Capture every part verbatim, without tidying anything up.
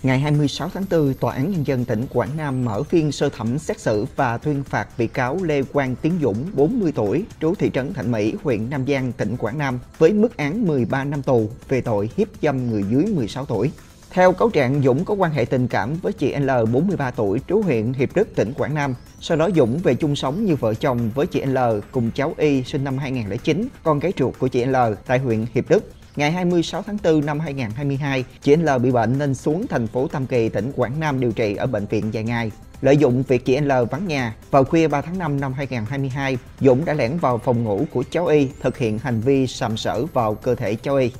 Ngày hai mươi sáu tháng tư, Tòa án Nhân dân tỉnh Quảng Nam mở phiên sơ thẩm xét xử và tuyên phạt bị cáo Lê Quang Tiến Dũng, bốn mươi tuổi, trú thị trấn Thạnh Mỹ, huyện Nam Giang, tỉnh Quảng Nam, với mức án mười ba năm tù về tội hiếp dâm người dưới mười sáu tuổi. Theo cáo trạng, Dũng có quan hệ tình cảm với chị L, bốn mươi ba tuổi, trú huyện Hiệp Đức, tỉnh Quảng Nam. Sau đó Dũng về chung sống như vợ chồng với chị L cùng cháu Y sinh năm hai nghìn không trăm lẻ chín, con gái ruột của chị L tại huyện Hiệp Đức. Ngày hai mươi sáu tháng tư năm hai nghìn không trăm hai mươi hai, chị L bị bệnh nên xuống thành phố Tam Kỳ, tỉnh Quảng Nam điều trị ở bệnh viện vài ngày. Lợi dụng việc chị L vắng nhà, vào khuya ba tháng năm năm hai nghìn không trăm hai mươi hai, Dũng đã lẻn vào phòng ngủ của cháu Y, thực hiện hành vi sàm sỡ vào cơ thể cháu Y.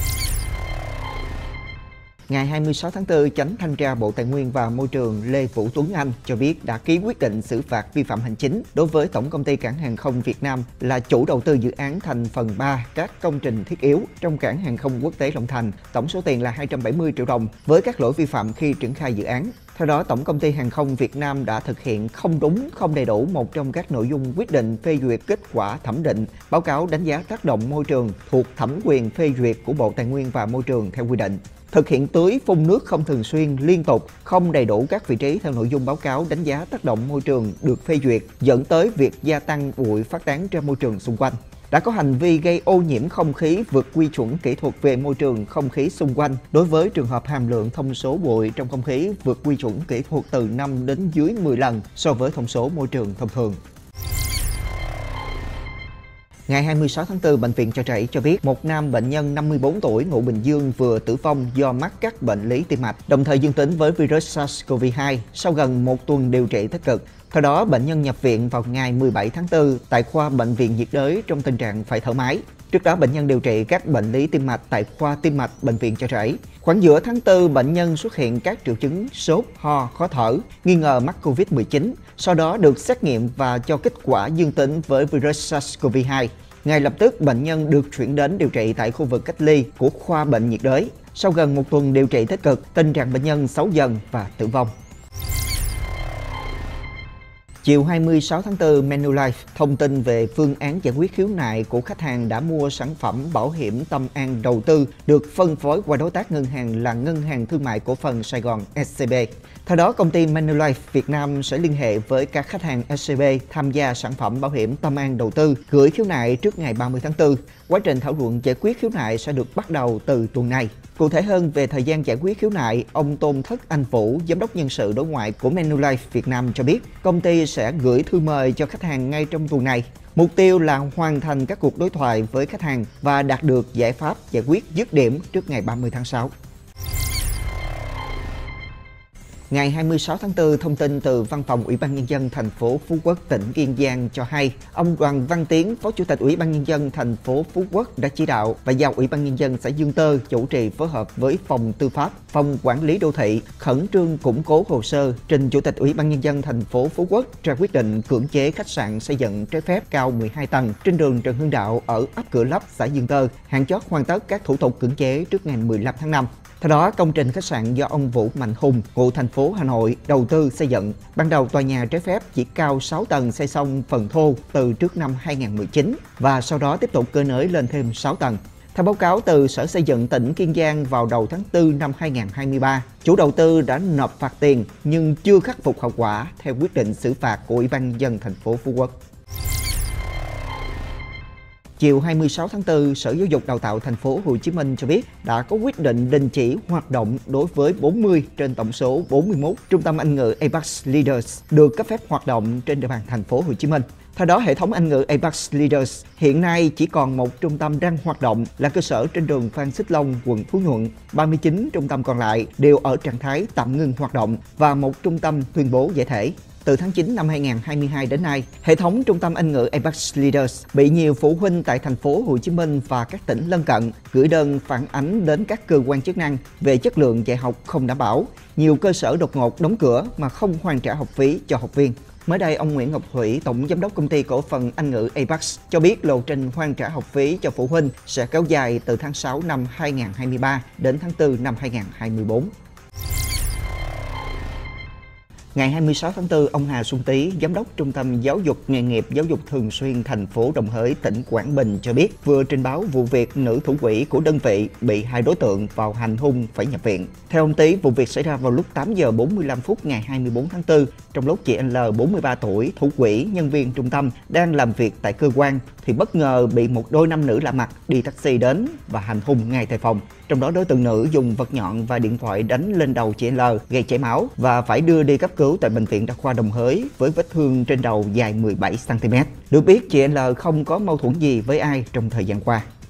Ngày hai mươi sáu tháng tư, Chánh Thanh tra Bộ Tài nguyên và Môi trường Lê Vũ Tuấn Anh cho biết đã ký quyết định xử phạt vi phạm hành chính đối với Tổng công ty Cảng hàng không Việt Nam là chủ đầu tư dự án thành phần ba các công trình thiết yếu trong Cảng hàng không quốc tế Long Thành, tổng số tiền là hai trăm bảy mươi triệu đồng với các lỗi vi phạm khi triển khai dự án. Theo đó, Tổng công ty Hàng không Việt Nam đã thực hiện không đúng, không đầy đủ một trong các nội dung quyết định phê duyệt kết quả thẩm định, báo cáo đánh giá tác động môi trường thuộc thẩm quyền phê duyệt của Bộ Tài nguyên và Môi trường theo quy định. Thực hiện tưới phun nước không thường xuyên, liên tục, không đầy đủ các vị trí theo nội dung báo cáo đánh giá tác động môi trường được phê duyệt, dẫn tới việc gia tăng bụi phát tán ra môi trường xung quanh. Đã có hành vi gây ô nhiễm không khí vượt quy chuẩn kỹ thuật về môi trường không khí xung quanh đối với trường hợp hàm lượng thông số bụi trong không khí vượt quy chuẩn kỹ thuật từ năm đến dưới mười lần so với thông số môi trường thông thường. Ngày hai mươi sáu tháng tư, Bệnh viện Chợ Rẫy cho biết một nam bệnh nhân năm mươi tư tuổi ngụ Bình Dương vừa tử vong do mắc các bệnh lý tim mạch, đồng thời dương tính với virus SARS-xê o vê hai sau gần một tuần điều trị tích cực. Theo đó, bệnh nhân nhập viện vào ngày mười bảy tháng tư tại khoa Bệnh viện nhiệt đới trong tình trạng phải thở máy. Trước đó, bệnh nhân điều trị các bệnh lý tim mạch tại khoa tim mạch Bệnh viện Chợ Rẫy. Khoảng giữa tháng tư, bệnh nhân xuất hiện các triệu chứng sốt, ho, khó thở, nghi ngờ mắc Covid mười chín, sau đó được xét nghiệm và cho kết quả dương tính với virus SARS-xê o vê hai. Ngay lập tức, bệnh nhân được chuyển đến điều trị tại khu vực cách ly của khoa bệnh nhiệt đới. Sau gần một tuần điều trị tích cực, tình trạng bệnh nhân xấu dần và tử vong. Chiều hai mươi sáu tháng tư, Manulife thông tin về phương án giải quyết khiếu nại của khách hàng đã mua sản phẩm bảo hiểm Tâm An đầu tư được phân phối qua đối tác ngân hàng là Ngân hàng Thương mại Cổ phần Sài Gòn ét xê bê. Theo đó, công ty Manulife Việt Nam sẽ liên hệ với các khách hàng ét xê bê tham gia sản phẩm bảo hiểm Tâm An đầu tư, gửi khiếu nại trước ngày ba mươi tháng tư. Quá trình thảo luận giải quyết khiếu nại sẽ được bắt đầu từ tuần này. Cụ thể hơn về thời gian giải quyết khiếu nại, ông Tôn Thất Anh Vũ, Giám đốc nhân sự đối ngoại của Manulife Việt Nam cho biết, công ty sẽ gửi thư mời cho khách hàng ngay trong tuần này. Mục tiêu là hoàn thành các cuộc đối thoại với khách hàng và đạt được giải pháp giải quyết dứt điểm trước ngày ba mươi tháng sáu. Ngày hai mươi sáu tháng tư, thông tin từ Văn phòng Ủy ban Nhân dân thành phố Phú Quốc, tỉnh Kiên Giang cho hay, ông Đoàn Văn Tiến, Phó Chủ tịch Ủy ban Nhân dân thành phố Phú Quốc đã chỉ đạo và giao Ủy ban Nhân dân xã Dương Tơ chủ trì phối hợp với Phòng Tư pháp, Phòng Quản lý Đô thị khẩn trương củng cố hồ sơ, trình Chủ tịch Ủy ban Nhân dân thành phố Phú Quốc ra quyết định cưỡng chế khách sạn xây dựng trái phép cao mười hai tầng trên đường Trần Hưng Đạo ở ấp Cửa Lấp, xã Dương Tơ, hạn chót hoàn tất các thủ tục cưỡng chế trước ngày mười lăm tháng năm. Theo đó, công trình khách sạn do ông Vũ Mạnh Hùng, ngụ thành phố Hà Nội, đầu tư xây dựng. Ban đầu tòa nhà trái phép chỉ cao sáu tầng xây xong phần thô từ trước năm hai nghìn không trăm mười chín và sau đó tiếp tục cơi nới lên thêm sáu tầng. Theo báo cáo từ Sở Xây dựng tỉnh Kiên Giang vào đầu tháng tư năm hai nghìn không trăm hai mươi ba, chủ đầu tư đã nộp phạt tiền nhưng chưa khắc phục hậu quả theo quyết định xử phạt của Ủy ban Nhân dân thành phố Phú Quốc. Chiều hai mươi sáu tháng tư, Sở Giáo dục Đào tạo thành phố Hồ Chí Minh cho biết đã có quyết định đình chỉ hoạt động đối với bốn mươi trên tổng số bốn mươi mốt trung tâm Anh ngữ Apex Leaders được cấp phép hoạt động trên địa bàn thành phố Hồ Chí Minh. Theo đó, hệ thống Anh ngữ Apex Leaders hiện nay chỉ còn một trung tâm đang hoạt động là cơ sở trên đường Phan Xích Long, quận Phú Nhuận. ba mươi chín trung tâm còn lại đều ở trạng thái tạm ngừng hoạt động và một trung tâm tuyên bố giải thể. Từ tháng chín năm hai nghìn không trăm hai mươi hai đến nay, hệ thống trung tâm Anh ngữ Apex Leaders bị nhiều phụ huynh tại thành phố Hồ Chí Minh và các tỉnh lân cận gửi đơn phản ánh đến các cơ quan chức năng về chất lượng dạy học không đảm bảo. Nhiều cơ sở đột ngột đóng cửa mà không hoàn trả học phí cho học viên. Mới đây, ông Nguyễn Ngọc Thủy, Tổng Giám đốc Công ty Cổ phần Anh ngữ Apex, cho biết lộ trình hoàn trả học phí cho phụ huynh sẽ kéo dài từ tháng sáu năm hai nghìn không trăm hai mươi ba đến tháng tư năm hai nghìn không trăm hai mươi bốn. Ngày hai mươi sáu tháng tư, ông Hà Xuân Tý, Giám đốc Trung tâm Giáo dục Nghề nghiệp Giáo dục Thường xuyên thành phố Đồng Hới, tỉnh Quảng Bình cho biết vừa trình báo vụ việc nữ thủ quỹ của đơn vị bị hai đối tượng vào hành hung phải nhập viện. Theo ông Tý, vụ việc xảy ra vào lúc tám giờ bốn mươi lăm phút ngày hai mươi bốn tháng tư, trong lúc chị L, bốn mươi ba tuổi, thủ quỹ, nhân viên trung tâm đang làm việc tại cơ quan thì bất ngờ bị một đôi nam nữ lạ mặt đi taxi đến và hành hung ngay tại phòng. Trong đó đối tượng nữ dùng vật nhọn và điện thoại đánh lên đầu chị L gây chảy máu và phải đưa đi cấp cứu tại bệnh viện Đa khoa Đồng Hới với vết thương trên đầu dài mười bảy xăng ti mét. Được biết chị L không có mâu thuẫn gì với ai trong thời gian qua.